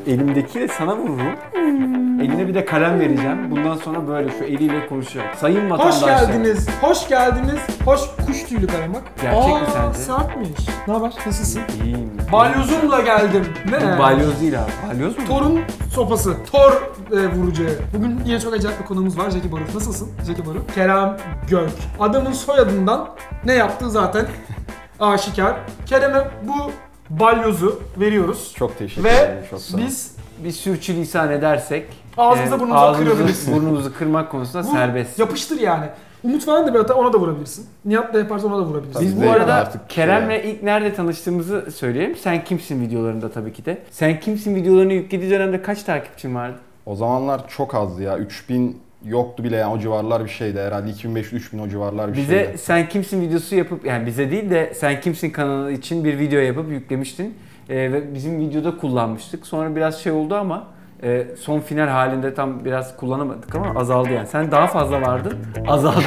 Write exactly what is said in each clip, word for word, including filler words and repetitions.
elimdekiyle sana vururum. Eline bir de kalem vereceğim. Bundan sonra böyle şu eliyle konuşacak. Sayın vatandaşlar. Hoş geldiniz, hoş geldiniz. Hoş kuş tüylü kalem bak. Gerçek Aa, mi sence? sertmiş. Ne haber? Nasılsın? İyiyim. Balyozumla geldim. Ne? Bu balyoz değil abi. Balyoz mu? Thor'un sopası. Thor e, vurucu. Bugün yine çok acayip bir konuğumuz var. Jackie Barut. Nasılsın Jackie Barut? Kerem Gök. Adamın soyadından ne yaptığı zaten aşikar. Kerem'e bu balyozu veriyoruz. Çok teşekkür Ve ederim. Çok sağ ol. biz Bir sürçülisan edersek ağzımıza e, burnumuza ağzımızı, kırabiliriz. burnumuzu kırmak konusunda Bu serbest. yapıştır yani. Umut falan da bir hata ona da vurabilirsin. Nihat da yaparsa ona da vurabilirsin. Biz bu Tabii, arada artık Kerem'le şey ilk nerede tanıştığımızı söyleyelim. Sen Kimsin videolarında tabii ki de. Sen Kimsin videolarını yüklediği dönemde kaç takipçin vardı? O zamanlar çok azdı ya. üç bin yoktu bile yani, o civarlar bir şeydi herhalde. iki bin beş yüz üç bin o civarlar bir bize şeydi. Bize Sen Kimsin videosu yapıp, yani bize değil de Sen Kimsin kanalı için bir video yapıp yüklemiştin. Ee, ve bizim videoda kullanmıştık. Sonra biraz şey oldu ama e, son final halinde tam biraz kullanamadık ama azaldı yani. Sen daha fazla vardın, azaldın.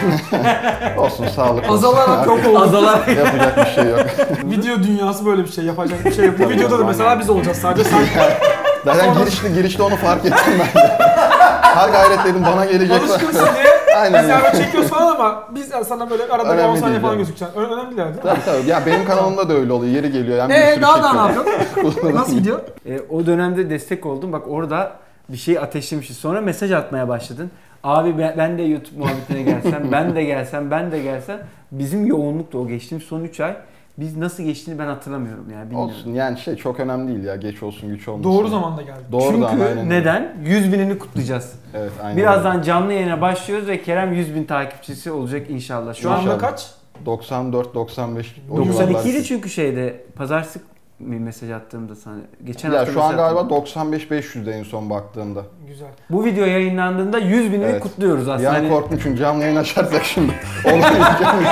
Olsun, sağlık olsun. Azalarak yok oldu. Azalarak. Yapacak bir şey yok. Video dünyası böyle bir şey, yapacak bir şey yok. Bu videoda da mesela biz olacağız sadece sen. Zaten girişte, girişte onu fark ettim ben de. Ha gayret dedim, bana gelecek. Alışkınsın diye Aynen. biz yani çekiyoruz falan ama biz sana böyle arada bir on Önemli saniye değil falan yani. gözükeceksin. Ö- Önemli değil. Tabii tabii. Ya benim kanalımda da öyle oluyor. Yeri geliyor. Yani bir Eee sürü daha daha ne çekiyorum. yapıyorsun? Nasıl gidiyor? E, o dönemde destek oldum. Bak orada bir şey ateşlemişiz. Sonra mesaj atmaya başladın. Abi ben, ben de YouTube muhabbetine gelsem, ben de gelsem, ben de gelsem. Bizim yoğunluktu o geçtiğimiz son üç ay. Biz nasıl geçtiğini ben hatırlamıyorum yani, bilmiyorum. Olsun yani, şey çok önemli değil ya. Geç olsun güç olmasın. Doğru zamanda geldi. Doğru Çünkü zaman, aynen. neden? yüz binini kutlayacağız. Evet, aynen. Birazdan canlı yayına başlıyoruz ve Kerem yüz bin takipçisi olacak inşallah. Şu Şu an anda İnşallah. kaç? doksan dört doksan beş o doksan civarlar. iki idi çünkü şeyde pazartesi mi mesaj attığımda sana. Geçen Ya hafta şu an mesaj attım. galiba doksan beş beş yüzde en son baktığımda. Güzel. Bu video yayınlandığında yüz binini Evet. kutluyoruz aslında. Yani Hani korktum çünkü canlı yayın açarsak şimdi. Olamayacağım.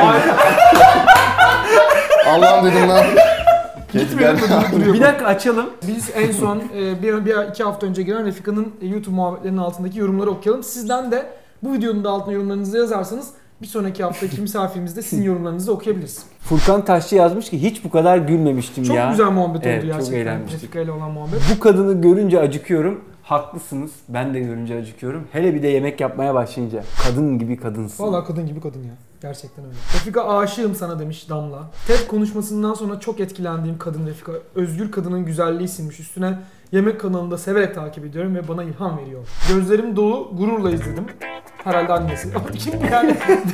Allah'ım dedim lan. Gitmeyelim de duruyor. bir dakika açalım. Biz en son e, bir, bir iki hafta önce giren Refika'nın YouTube muhabbetlerinin altındaki yorumları okuyalım. Sizden de bu videonun da altına yorumlarınızı yazarsanız bir sonraki haftaki misafirimizde sizin yorumlarınızı da okuyabiliriz. Furkan Taşçı yazmış ki hiç bu kadar gülmemiştim Çok ya. güzel muhabbet Evet, oldu çok gerçekten. eğlenmiştik. Refika ile olan muhabbet. Bu kadını görünce acıkıyorum. Haklısınız. Ben de görünce acıkıyorum. Hele bir de yemek yapmaya başlayınca. Kadın gibi kadınsın. Vallahi kadın gibi kadın ya. Gerçekten öyle. Refika aşığım sana demiş Damla. TED konuşmasından sonra çok etkilendiğim kadın Refika. Özgür kadının güzelliği sinmiş. Üstüne yemek kanalında severek takip ediyorum ve bana ilham veriyor. Gözlerim dolu, gururla izledim. Herhalde annesi. Ama kim yani?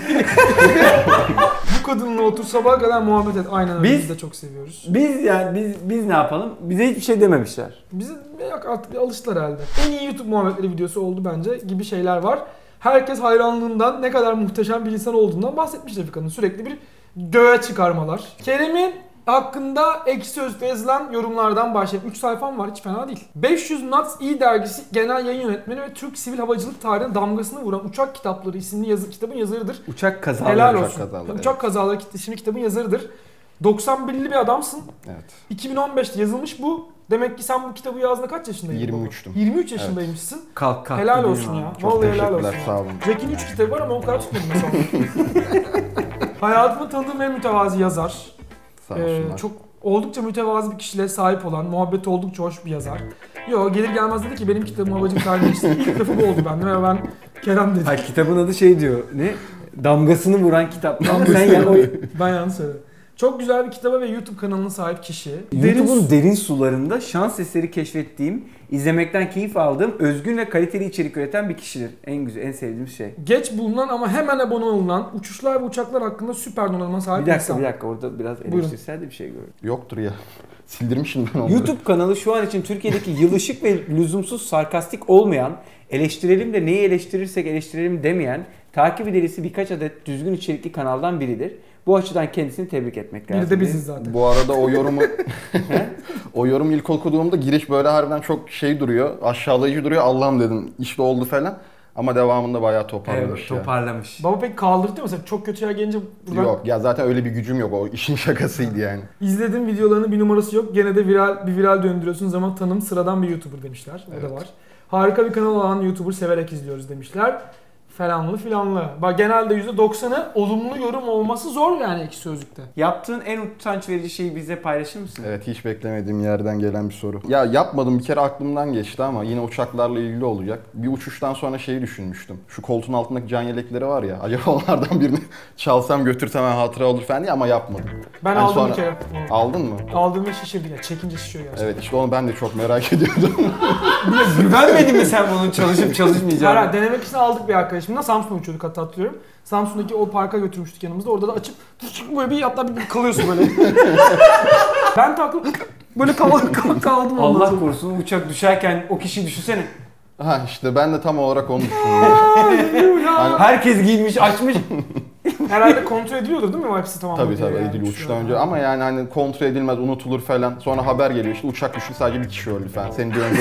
Bu kadınla otur sabaha kadar muhabbet et. Aynen öyle. Biz- Biz de çok seviyoruz. Biz yani biz biz ne yapalım? Bize hiçbir şey dememişler. Bize yok artık alıştılar herhalde. En iyi YouTube muhabbetleri videosu oldu bence gibi şeyler var. Herkes hayranlığından, ne kadar muhteşem bir insan olduğundan bahsetmiş Refika'nın. Sürekli bir göğe çıkarmalar. Kerem'in hakkında Ekşi Sözlük'te yazılan yorumlardan başlayıp üç sayfam var, hiç fena değil. beş yüz Knots İ Dergisi Genel Yayın Yönetmeni ve Türk Sivil Havacılık tarihine damgasını vuran Uçak Kitapları isimli yazı, kitabın yazarıdır. Uçak kazaları. Helal uçak olsun. kazaları, Uçak Kazaları isimli kitabın yazarıdır. doksan birli bir adamsın. Evet. iki bin on beşte yazılmış bu. Demek ki sen bu kitabı yazdığında kaç yaşındaydın? yirmi üçtüm. yirmi üç yaşındaymışsın. Kalk kalk. Helal gidelim olsun abi. ya. Çok Vallahi helal olsun. teşekkürler, sağ olun. Jack'in üç kitabı var ama o kadar tutmadım mesela. Hayatımı tanıdığım en mütevazi yazar. Sağ Ee, olsunlar. çok oldukça mütevazi bir kişiliğe sahip olan, muhabbeti oldukça hoş bir yazar. Yo, gelir gelmez dedi ki benim kitabım Havacılık Tarihi ilk lafı bu oldu bende ve ben Kerem dedim. Hayır, kitabın adı şey diyor. Ne? Damgasını vuran kitap. Ama sen ya o Ben yanlış söyledim. Çok güzel bir kitaba ve YouTube kanalına sahip kişi. YouTube'un Derin- derin sularında şans eseri keşfettiğim, izlemekten keyif aldığım, özgün ve kaliteli içerik üreten bir kişidir. En güzel, en sevdiğim şey. geç bulunan ama hemen abone olunan, uçuşlar ve uçaklar hakkında süper donanıma sahip Bir dakika insan. bir dakika orada biraz eleştirsel de bir şey gördüm. Yoktur ya. Sildirmişim ben onu. YouTube kanalı şu an için Türkiye'deki yılışık ve lüzumsuz sarkastik olmayan, eleştirelim de neyi eleştirirsek eleştirelim demeyen, takip edilisi birkaç adet düzgün içerikli kanaldan biridir. Bu açıdan kendisini tebrik etmek lazım. Biri de biziz zaten. Bu arada o yorumu o yorum ilk okuduğumda giriş böyle harbiden çok şey duruyor. Aşağılayıcı duruyor. Allah'ım dedim. İşte oldu falan. Ama devamında bayağı toparlamış Evet, ya. toparlamış. Baba pek kaldırdı mı? Mesela çok kötü şeyler gelince buradan Yok ya, zaten öyle bir gücüm yok. O işin şakasıydı yani. izledim videolarının bir numarası yok. Gene de viral bir viral döndürüyorsunuz ama tanım sıradan bir YouTuber demişler. O Evet. da var. Harika bir kanal olan YouTuber severek izliyoruz demişler. falanlı filanlı. Bak genelde yüzde doksanı olumlu yorum olması zor yani Ekşi Sözlük'te. Yaptığın en utanç verici şeyi bize paylaşır mısın? Evet, hiç beklemediğim yerden gelen bir soru. Ya yapmadım, bir kere aklımdan geçti ama yine uçaklarla ilgili olacak. Bir uçuştan sonra şeyi düşünmüştüm. Şu koltuğun altındaki can yelekleri var ya, acaba onlardan birini çalsam götürsem hatıra olur falan diye, ama yapmadım. Ben Yani aldım sonra- bir kere. Aldın mı? Aldığımda şişirdi ya. Çekince şişiyor gerçekten. Evet, işte onu ben de çok merak ediyordum. Güvenmedin mi sen bunun çalışıp çalışmayacağını? Hayır, denemek için aldık bir arkadaşımla. Samsun'a uçuyorduk hatta, hatırlıyorum. Samsun'daki o parka götürmüştük yanımızda. Orada da açıp böyle bir hatta bir kalıyorsun böyle. Ben taktım böyle kal kaldım. ondan Allah sonra. korusun uçak düşerken o kişiyi düşünsene. Ha işte ben de tam olarak onu düşünüyorum. Yani- Herkes giymiş, açmış. Herhalde kontrol ediliyordur değil mi o hepsi tamam? Tabii tabii ediliyor uçuştan önce, ama yani hani kontrol edilmez, unutulur falan. Sonra haber geliyor işte uçak düştü, sadece bir kişi öldü falan. Senin bir önce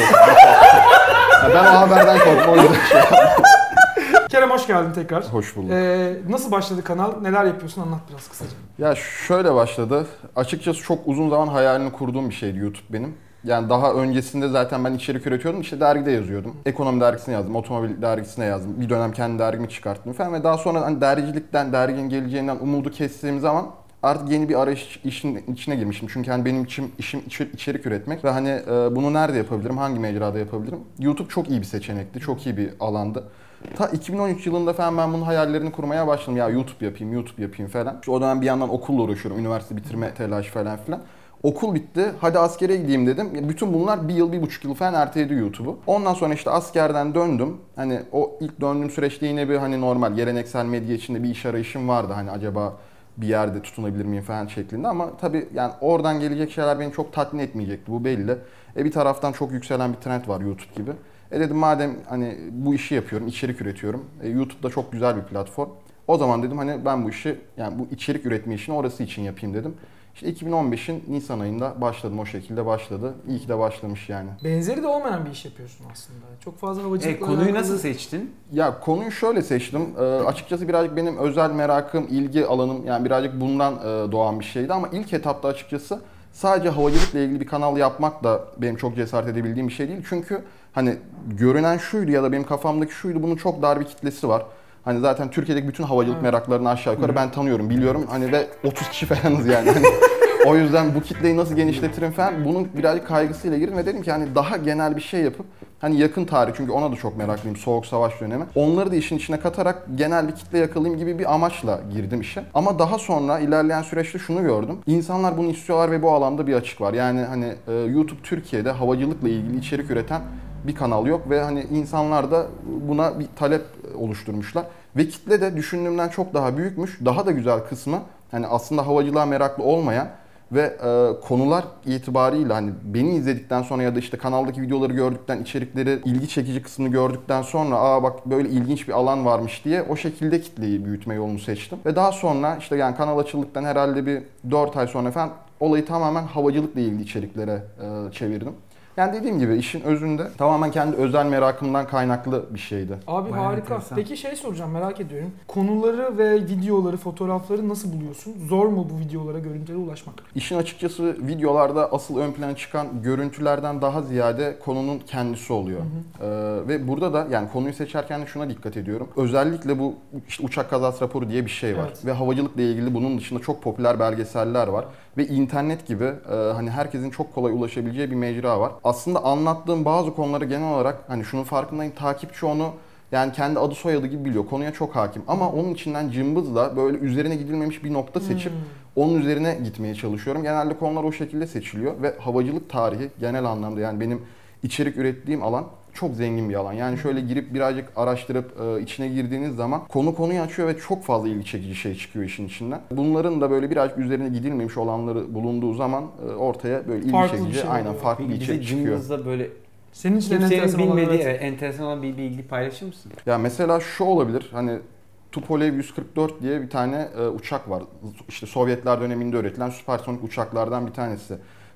yani ben o haberden korktum, o yüzden şey yaptım. Kerem hoş geldin tekrar. Hoş bulduk. Ee, nasıl başladı kanal? Neler yapıyorsun? Anlat biraz kısaca. Ya şöyle başladı. Açıkçası çok uzun zaman hayalini kurduğum bir şeydi YouTube benim. Yani daha öncesinde zaten ben içerik üretiyordum. İşte dergide yazıyordum. Ekonomi dergisine yazdım, otomobil dergisine yazdım. Bir dönem kendi dergimi çıkarttım falan ve daha sonra hani dergicilikten, derginin geleceğinden umudu kestiğim zaman artık yeni bir arayış işin içine girmiştim. Çünkü hani benim için işim içerik üretmek ve hani e, bunu nerede yapabilirim, hangi mecrada yapabilirim? YouTube çok iyi bir seçenekti, çok iyi bir alandı. Ta iki bin on üç yılında falan ben bunun hayallerini kurmaya başladım. Ya YouTube yapayım, YouTube yapayım falan. İşte o dönem bir yandan okulla uğraşıyorum, üniversite bitirme telaşı falan filan. Okul bitti, hadi askere gideyim dedim. Bütün bunlar bir yıl, bir buçuk yıl falan erteledi YouTube'u. Ondan sonra işte askerden döndüm. Hani o ilk döndüğüm süreçte yine bir hani normal geleneksel medya içinde bir iş arayışım vardı. Hani acaba bir yerde tutunabilir miyim falan şeklinde, ama tabii yani oradan gelecek şeyler beni çok tatmin etmeyecekti, bu belli. E bir taraftan çok yükselen bir trend var YouTube gibi. E dedim madem hani bu işi yapıyorum, içerik üretiyorum. E YouTube'da çok güzel bir platform. O zaman dedim hani ben bu işi, yani bu içerik üretme işini orası için yapayım dedim. İşte iki bin on beşin Nisan ayında başladım, o şekilde başladı. İyi ki de başlamış yani. Benzeri de olmayan bir iş yapıyorsun aslında. Çok fazla havacılıkla E, konuyu alakalı- nasıl seçtin? Ya konuyu şöyle seçtim. Ee, açıkçası birazcık benim özel merakım, ilgi alanım, yani birazcık bundan e, doğan bir şeydi, ama ilk etapta açıkçası sadece havacılıkla ilgili bir kanal yapmak da benim çok cesaret edebildiğim bir şey değil. Çünkü hani görünen şuydu ya da benim kafamdaki şuydu, bunun çok dar bir kitlesi var. Hani zaten Türkiye'deki bütün havacılık Evet. meraklarını aşağı yukarı ben tanıyorum, biliyorum. Hani ve otuz kişi falanız yani. Hani o yüzden bu kitleyi nasıl genişletirim falan, bunun birazcık kaygısıyla girdim ve dedim ki hani daha genel bir şey yapıp hani yakın tarih, çünkü ona da çok meraklıyım, Soğuk Savaş dönemi. Onları da işin içine katarak genel bir kitle yakalayayım gibi bir amaçla girdim işe. Ama daha sonra ilerleyen süreçte şunu gördüm. İnsanlar bunu istiyorlar ve bu alanda bir açık var. Yani hani e, YouTube Türkiye'de havacılıkla ilgili içerik üreten bir kanal yok ve hani insanlar da buna bir talep oluşturmuşlar. Ve kitle de düşündüğümden çok daha büyükmüş. Daha da güzel kısmı hani aslında havacılığa meraklı olmayan ve e, konular itibariyle hani beni izledikten sonra ya da işte kanaldaki videoları gördükten, içerikleri ilgi çekici kısmını gördükten sonra aa bak böyle ilginç bir alan varmış diye o şekilde kitleyi büyütme yolunu seçtim. Ve daha sonra işte yani kanal açıldıktan herhalde bir dört ay sonra falan olayı tamamen havacılıkla ilgili içeriklere e, çevirdim. Yani dediğim gibi işin özünde tamamen kendi özel merakımdan kaynaklı bir şeydi. Abi Bayağı harika. enteresan. Peki şey soracağım, merak ediyorum. Konuları ve videoları, fotoğrafları nasıl buluyorsun? Zor mu bu videolara, görüntülere ulaşmak? İşin açıkçası videolarda asıl ön plana çıkan görüntülerden daha ziyade konunun kendisi oluyor. Ee, ve burada da yani konuyu seçerken de şuna dikkat ediyorum. Özellikle bu işte uçak kazası raporu diye bir şey var. Evet. Ve havacılıkla ilgili bunun dışında çok popüler belgeseller var. Ve internet gibi e, hani herkesin çok kolay ulaşabileceği bir mecra var. Aslında anlattığım bazı konuları genel olarak hani şunun farkındayım, takipçi onu yani kendi adı soyadı gibi biliyor. Konuya çok hakim. Ama onun içinden cımbızla böyle üzerine gidilmemiş bir nokta seçip Hmm. onun üzerine gitmeye çalışıyorum. Genelde konular o şekilde seçiliyor ve havacılık tarihi genel anlamda yani benim içerik ürettiğim alan çok zengin bir alan. Yani şöyle girip birazcık araştırıp e, içine girdiğiniz zaman konu konuyu açıyor ve çok fazla ilgi çekici şey çıkıyor işin içinden. Bunların da böyle birazcık üzerine gidilmemiş olanları bulunduğu zaman e, ortaya böyle ilgi Farklı bir çekici, şey aynen oluyor. farklı bir Bize içerik çıkıyor. cımbızla böyle Senin için en kimsenin enteresan olan bilmediği, evet. evet, enteresan olan bir bilgi paylaşır mısın? Ya mesela şu olabilir, hani Tupolev yüz kırk dört diye bir tane e, uçak var. İşte Sovyetler döneminde üretilen süpersonik uçaklardan bir tanesi.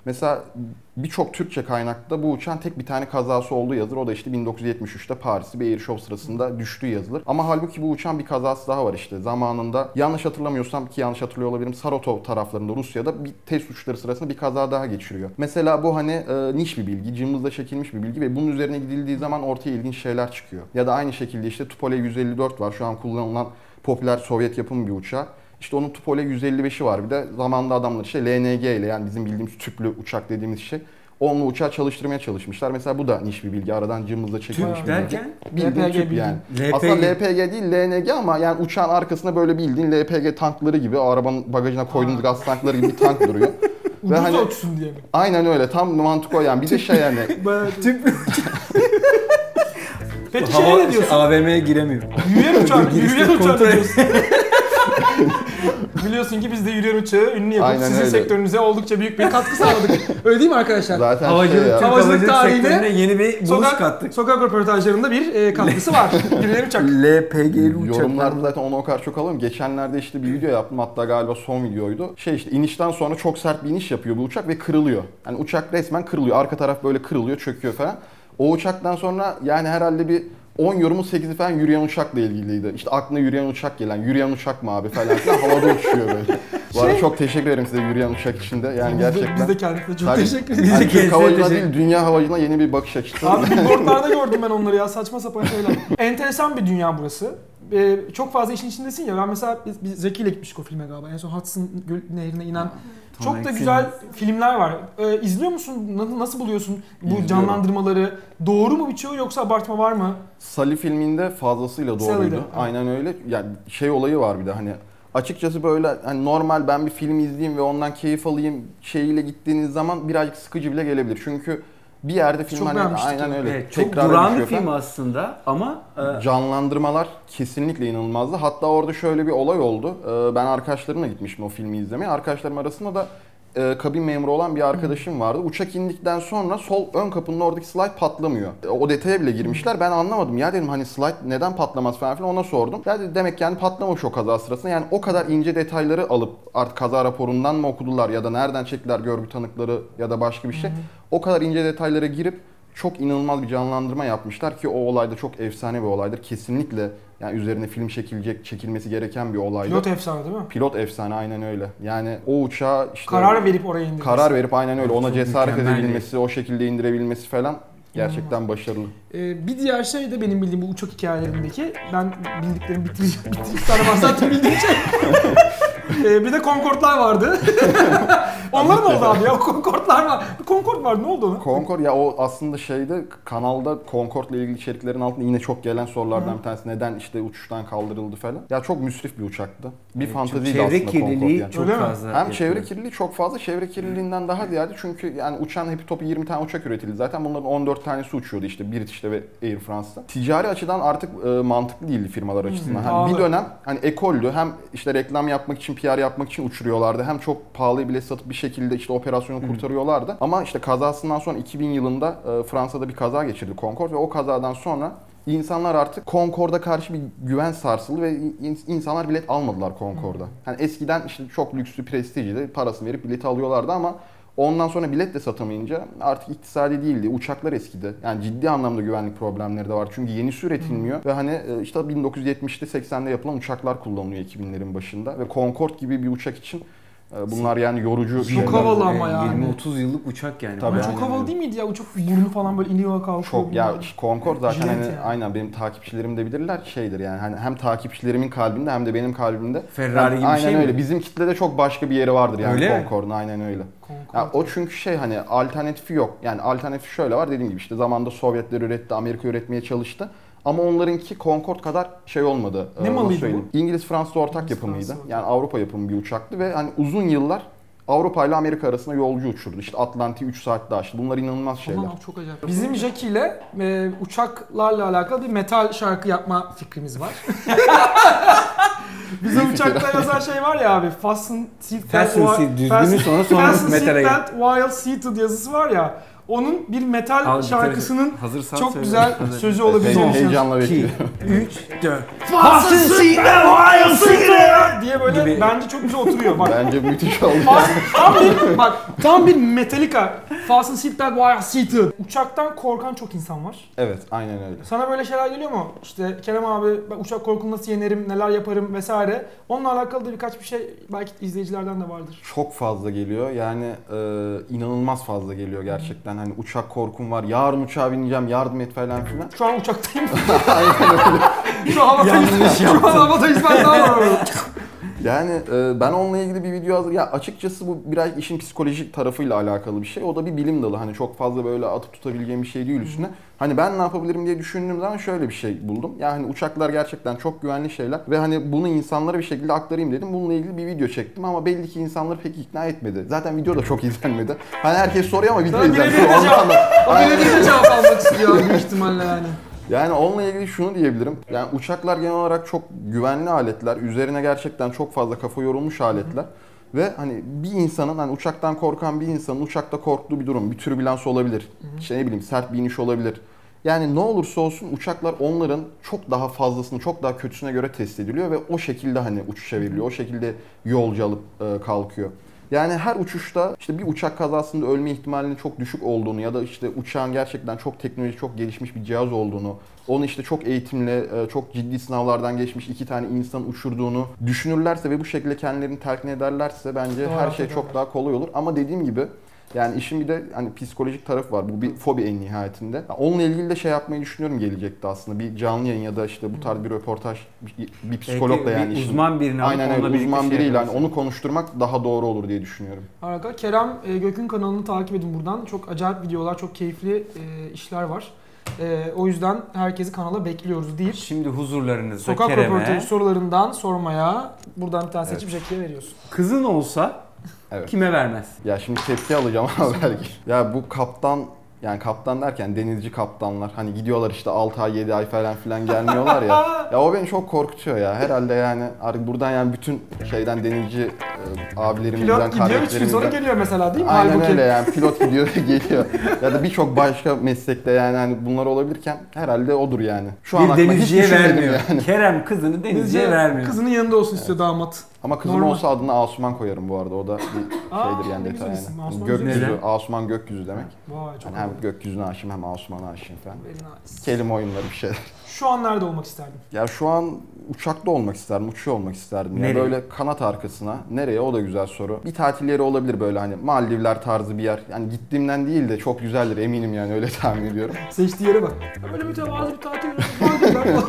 Mesela birçok Türkçe kaynakta bu uçağın tek bir tane kazası olduğu yazılır. O da işte bin dokuz yüz yetmiş üçte Paris'te bir air show sırasında düştüğü yazılır. Ama halbuki bu uçağın bir kazası daha var işte. Zamanında yanlış hatırlamıyorsam ki yanlış hatırlıyor olabilirim. Saratov taraflarında Rusya'da bir test uçuşları sırasında bir kaza daha geçiriyor. Mesela bu hani e, niş bir bilgi, cımbızla çekilmiş bir bilgi ve bunun üzerine gidildiği zaman ortaya ilginç şeyler çıkıyor. Ya da aynı şekilde işte Tupolev yüz elli dört var. Şu an kullanılan popüler Sovyet yapımı bir uçağı. İşte onun Tupolev yüz elli beşi var bir de. Zamanında adamlar işte L N G ile yani bizim bildiğimiz tüplü uçak dediğimiz şey. Onunla uçağı çalıştırmaya çalışmışlar. Mesela bu da niş bir bilgi. Aradan cımbızla çekilmiş Tüp bir bilgi. derken? Bildiğin tüp yani. L P G. Aslında L P G değil L N G ama yani uçağın arkasında böyle bildiğin L P G tankları gibi, o arabanın bagajına koyduğunuz gaz tankları gibi bir tank duruyor. Ucuz Ve hani, uçsun diye mi? aynen öyle. Tam mantık o yani. Bir de şey yani. Tüp. Peki şey ne diyorsun? A V M'ye giremiyor. Yürüyen uçak, Girişte yürüyen uçak kontrol- diyorsun. Biliyorsun ki biz de yürüyen uçağı ünlü yapıp Aynen sizin öyle. sektörünüze oldukça büyük bir katkı sağladık. Öyle değil mi arkadaşlar? Zaten Havacılık, şey ya. Türk Havacılık havacılık tarihine sektörüne yeni bir buluş Sokak, kattık. sokak röportajlarında bir e, katkısı var. Yürüyen uçak. L P G'li uçaklar. Yorumlarda zaten onu o kadar çok alıyorum. Geçenlerde işte bir video yaptım. Hatta galiba son videoydu. Şey işte inişten sonra çok sert bir iniş yapıyor bu uçak ve kırılıyor. Yani uçak resmen kırılıyor. Arka taraf böyle kırılıyor, çöküyor falan. O uçaktan sonra yani herhalde bir on yorumun sekizi falan yürüyen uçakla ilgiliydi. İşte aklına yürüyen uçak gelen, yürüyen uçak mı abi falan filan havada uçuyor böyle. Bu arada Şey- çok teşekkür ederim size yürüyen uçak için de. Yani Biz de, gerçekten. biz de kendisine çok Tabii. teşekkür Yani ederiz. Biz de Türk havacılığına kendisine değil, dünya havacılığına yeni bir bakış açısı. Abi billboardlarda gördüm ben onları ya, saçma sapan şeyler. Enteresan bir dünya burası. Ee, çok fazla işin içindesin ya. Ben mesela biz, biz Zeki ile gitmiştik o filme galiba. En son Hudson Göl Nehri'ne inen Tom çok da Hanks'in- güzel filmler var. Ee, izliyor musun? Nasıl, nasıl buluyorsun bu İzliyorum. canlandırmaları? Doğru mu birçoğu yoksa abartma var mı? Sully filminde fazlasıyla Sully'de, doğruydu. evet. Aynen öyle. Yani şey olayı var bir de hani açıkçası böyle hani normal ben bir film izleyeyim ve ondan keyif alayım şeyiyle gittiğiniz zaman birazcık sıkıcı bile gelebilir. Çünkü bir yerde film Çok hani beğenmiştik aynen ya. öyle Evet, çok tekrara duran bir düşüyor film falan. aslında ama e, Canlandırmalar kesinlikle inanılmazdı. Hatta orada şöyle bir olay oldu. Ee, Ben arkadaşlarımla gitmiştim o filmi izlemeye. Arkadaşlarım arasında da e, kabin memuru olan bir arkadaşım vardı. Uçak indikten sonra sol ön kapının oradaki slide patlamıyor. E, O detaya bile girmişler. Ben anlamadım. Ya dedim hani slide neden patlamaz falan filan ona sordum. Ya dedi, demek ki yani patlamamış o kaza sırasında. Yani o kadar ince detayları alıp artık kaza raporundan mı okudular ya da nereden çektiler görgü tanıkları ya da başka bir şey. O kadar ince detaylara girip çok inanılmaz bir canlandırma yapmışlar ki o olay da çok efsane bir olaydır. Kesinlikle yani üzerine film çekilecek, çekilmesi gereken bir olaydı. Pilot efsane değil mi? Pilot efsane aynen öyle. Yani o uçağı işte Karar verip oraya indirmesi. karar verip aynen öyle ona Çok cesaret mükemmel edebilmesi, o şekilde indirebilmesi falan gerçekten başarılı. Ee, bir diğer şey de benim bildiğim bu uçak hikayelerindeki, ben bildiklerimi bitireceğim. Bir tane var zaten bildiğim şey. Ee, bir de Concorde'lar vardı. Onlar ne oldu abi ya? O Concorde'lar var. Bir Concorde vardı, ne oldu ona? Concorde ya o aslında şeyde kanalda Concorde ile ilgili içeriklerin altında yine çok gelen sorulardan Hı. bir tanesi neden işte uçuştan kaldırıldı falan. Ya çok müsrif bir uçaktı. Bir çok fanteziydi çevre aslında Concorde kirliliği yani. çok Öyle mi? fazla. Hem yapıyor. çevre kirliliği çok fazla, çevre kirliliğinden daha ziyade çünkü yani uçağın hepi topu yirmi tane uçak üretildi. Zaten bunların on dört tanesi uçuyordu işte British'te ve Air France'da. Ticari açıdan artık e, mantıklı değildi firmalar açısından. Hani pahalı. bir dönem hani ekoldü, hem işte reklam yapmak için, P R yapmak için uçuruyorlardı. Hem çok pahalı bilet satıp bir şekilde işte operasyonu kurtarıyorlardı. Ama işte kazasından sonra iki bin yılında e, Fransa'da bir kaza geçirdi Concorde ve o kazadan sonra İnsanlar artık Concorde'a karşı bir güven sarsıldı ve in- insanlar bilet almadılar Concorde'a. Hani eskiden işte çok lüksü, prestijli, parasını verip bileti alıyorlardı ama ondan sonra bilet de satamayınca artık iktisadi değildi. Uçaklar eskidi. Yani ciddi anlamda güvenlik problemleri de var. Çünkü yenisi üretilmiyor ve hani e, işte bin dokuz yüz yetmişte seksende yapılan uçaklar kullanılıyor iki binlerin başında ve Concorde gibi bir uçak için e, bunlar yani yorucu Çok şeyler. havalı ama yani. yirmi otuz yıllık uçak yani. Tabii. Ama aynen çok havalı öyle. değil miydi ya? Uçak burnu falan böyle iniyor kalkıyor. Çok ya bilmem. Concorde zaten Jilet hani yani. aynen benim takipçilerim de bilirler şeydir yani hani hem takipçilerimin kalbinde hem de benim kalbimde. Ferrari Yani gibi bir aynen şey mi? öyle. Bizim kitlede çok başka bir yeri vardır yani Öyle mi? Concorde'un aynen öyle. Concorde. Ya o çünkü şey hani alternatifi yok. Yani alternatifi şöyle var dediğim gibi işte zamanında Sovyetler üretti, Amerika üretmeye çalıştı. Ama onlarınki Concorde kadar şey olmadı. Ne Ee, malıydı nasıl söyleyeyim? İngiliz Fransız ortak İngiliz, yapımıydı. Fransız. Yani Avrupa yapımı bir uçaktı ve hani uzun yıllar Avrupa ile Amerika arasında yolcu uçurdu. İşte Atlantik'i üç saatte aştı. Bunlar inanılmaz şeyler. Aman abi, çok acayip. Bizim Jackie ile e, uçaklarla alakalı bir metal şarkı yapma fikrimiz var. Bizim İyi fikir. uçakta yazan şey var ya abi, fasten seatbelt Fasten while- seat- düzgünü fasten- sonra sonra fasten metale gel. seatbelt while seated yazısı var ya. onun bir metal Al, şarkısının hazırsan çok söyle. güzel Hazır. sözü olabileceğini Hey- heyecanla iki, bekliyorum. üç, dört. diye böyle Gibi. bence çok güzel oturuyor. Bak. Bence müthiş oldu. Fast- tam bir bak tam bir Metallica. Fasten seatbelt while seated. Uçaktan korkan çok insan var. Evet, aynen öyle. Sana böyle şeyler geliyor mu? İşte Kerem abi ben uçak korkunu nasıl yenerim, neler yaparım vesaire. Onunla alakalı da birkaç bir şey belki izleyicilerden de vardır. Çok fazla geliyor. Yani e, inanılmaz fazla geliyor gerçekten. Hani uçak korkum var. Yarın uçağa bineceğim, yardım et falan filan. Şu an uçaktayım. Aynen öyle. Şu an havadayız. Şu an havadayız ben daha var. Yani e, ben onunla ilgili bir video hazır. Ya açıkçası bu biraz işin psikolojik tarafıyla alakalı bir şey. O da bir bilim dalı. Hani çok fazla böyle atıp tutabileceğim bir şey değil üstüne. Hani ben ne yapabilirim diye düşündüğüm zaman şöyle bir şey buldum. Yani uçaklar gerçekten çok güvenli şeyler ve hani bunu insanlara bir şekilde aktarayım dedim. Bununla ilgili bir video çektim ama belli ki insanları pek ikna etmedi. Zaten video da çok izlenmedi. Hani herkes soruyor ama video Sana izlenmedi. birebir de cevap, o Aynen. birebir de cevap almak istiyor büyük ihtimalle yani. Yani onunla ilgili şunu diyebilirim. Yani uçaklar genel olarak çok güvenli aletler. Üzerine gerçekten çok fazla kafa yorulmuş aletler. Ve hani bir insanın, hani uçaktan korkan bir insanın uçakta korktuğu bir durum, bir türbülans olabilir. İşte ne bileyim sert bir iniş olabilir. Yani ne olursa olsun uçaklar onların çok daha fazlasını, çok daha kötüsüne göre test ediliyor ve o şekilde hani uçuşa veriliyor. O şekilde yolcu alıp e, kalkıyor. Yani her uçuşta işte bir uçak kazasında ölme ihtimalinin çok düşük olduğunu ya da işte uçağın gerçekten çok teknoloji çok gelişmiş bir cihaz olduğunu, onu işte çok eğitimli, çok ciddi sınavlardan geçmiş iki tane insan uçurduğunu düşünürlerse ve bu şekilde kendilerini telkin ederlerse bence Doğru, her şey ederler. çok daha kolay olur. Ama dediğim gibi yani işin bir de hani psikolojik tarafı var. Bu bir fobi en nihayetinde. Onunla ilgili de şey yapmayı düşünüyorum gelecekte aslında. Bir canlı yayın ya da işte bu tarz bir röportaj, bir, bir psikologla yani. bir işin- uzman birini alıp Aynen onunla öyle birlikte uzman şey biriyle hani yaparsın. onu konuşturmak daha doğru olur diye düşünüyorum. Harika. Kerem e, Gök'ün kanalını takip edin buradan. Çok acayip videolar, çok keyifli e, işler var. E, o yüzden herkesi kanala bekliyoruz deyip Şimdi huzurlarınızda sokak Kerem'e, röportajı sorularından sormaya buradan bir tane seçip Jackie'ye veriyorsun. kızın olsa Evet. kime vermez? Ya şimdi tepki alacağım ama belki. Ya bu kaptan, yani kaptan derken denizci kaptanlar hani gidiyorlar işte altı ay yedi ay falan filan gelmiyorlar ya. Ya o beni çok korkutuyor ya. Herhalde yani artık buradan yani bütün şeyden denizci e, abilerimizden, Pilot gidiyor, üç gün sonra kardeşlerimizden. geliyor mesela değil mi? Aynen Halbuki öyle yani pilot gidiyor geliyor. Ya da birçok başka meslekte yani hani bunlar olabilirken herhalde odur yani. Şu an Bir aklıma hiç denizciye düşünmedim vermiyor. yani. Kerem kızını denizciye denizci vermiyor. kızının yanında olsun istiyor damat. Ama kızım Normal. olsa adını Asuman koyarım bu arada. O da bir Aa, şeydir yani ne detay güzel isim. yani. Asuman Gökyüzü, güzel. Asuman gökyüzü demek. Vay çok Yani hem havalı. gökyüzüne aşığım hem Asuman'a aşığım falan. Very nice. Kelime oyunları bir şeyler. Şu an nerede olmak isterdin? Ya şu an uçakta olmak isterdim, uçuyor olmak isterdim. Nereye? Ya böyle kanat arkasına. Nereye? O da güzel soru. Bir tatil yeri olabilir böyle hani Maldivler tarzı bir yer. Yani gittiğimden değil de çok güzeldir eminim yani öyle tahmin ediyorum. Seçtiği yere bak. Ya böyle mütevazı bir tatil yeri.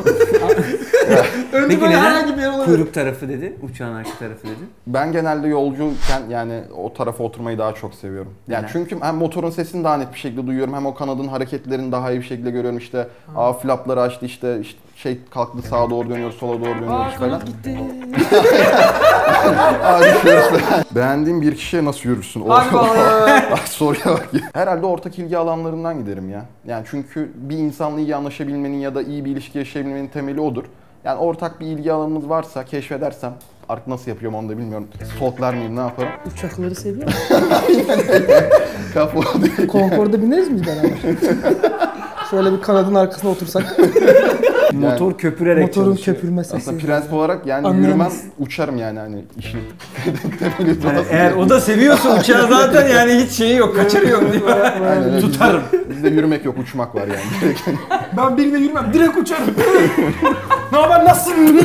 Önce Peki böyle neden herhangi bir yer olabilir. kuyruk tarafı dedi, uçağın arka tarafı dedi? Ben genelde yolcuyken yani o tarafa oturmayı daha çok seviyorum. Yani Neden? çünkü hem motorun sesini daha net bir şekilde duyuyorum hem o kanadın hareketlerini daha iyi bir şekilde görüyorum. İşte aa flapları açtı işte, işte şey kalktı sağa doğru dönüyoruz, sola doğru dönüyoruz Aa falan. kanat gitti. Aa, düşüyoruz falan. Beğendiğin bir kişiye nasıl yürürsün? O- Hadi bakalım. Bak soruya bak ya. Herhalde ortak ilgi alanlarından giderim ya. Yani çünkü bir insanla iyi anlaşabilmenin ya da iyi bir ilişki yaşayabilmenin temeli odur. Yani ortak bir ilgi alanımız varsa keşfedersem artık nasıl yapıyorum onu da bilmiyorum. Stalklar mıyım ne yaparım? Uçakları seviyor musun? Kapı direkt. Konkorda bineriz miyiz beraber? Şöyle bir kanadın arkasına otursak. Motor köpürerek Motorun çalışıyor. köpürme sesi. Aslında prensip olarak yani Anlayamaz. yürümem, uçarım yani hani işin temeli Yani doğası. eğer o da seviyorsa uçağı zaten yani hiç şeyi yok, kaçarı yok değil mi? Aynen öyle. Tutarım. Bizde, bizde yürümek yok, uçmak var yani. Direkt. Ben birine yürümem, direkt uçarım. Ne haber, nasılsın?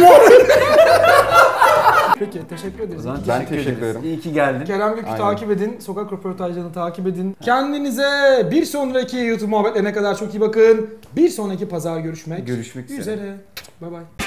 Peki, teşekkür O ederiz. zaman Ben teşekkür, teşekkür ederiz. ederim. İyi ki geldin. Kerem Gök'ü Aynen. takip edin, sokak röportajlarını takip edin. Kendinize bir sonraki YouTube muhabbetlerine kadar çok iyi bakın. Bir sonraki pazar görüşmek, Görüşmek üzere. üzere. Bye bye.